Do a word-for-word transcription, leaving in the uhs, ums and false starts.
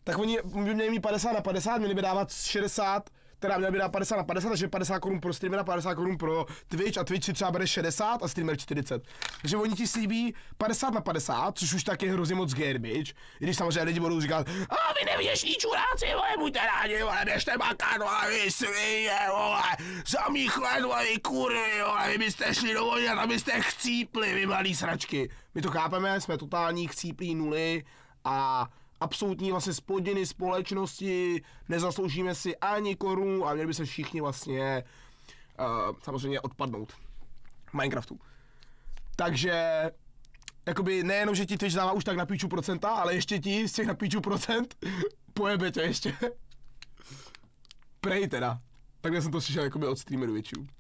tak oni by měli mít padesát na padesát, měli by dávat šedesát, teda měli by dát padesát na padesát, takže padesát korun pro streamera, padesát korun pro Twitch a Twitch si třeba bere šedesát a streamer čtyřicet. Takže oni ti slíbí padesát na padesát, což už tak je hrozně moc garbage, i když samozřejmě lidi budou říkat, a vy nevěšní čuráci, vole, buďte rádi, vole, běžte makat, vole, vy svině, vole, za mých let, vole, vy kurvy, vole, vy byste šli do vody a tam byste chcípli, vy malý sračky. My to chápeme, jsme totální chcíplí nuly a absolutní vlastně spodiny společnosti, nezasloužíme si ani korunu a měli by se všichni vlastně uh, samozřejmě odpadnout v Minecraftu. Takže jakoby nejenom, že ti Twitch dává už tak na píču procenta, ale ještě ti z těch na píču procent pojebe tě ještě. Prej teda. Takhle jsem to slyšel jakoby od streamerů většinou.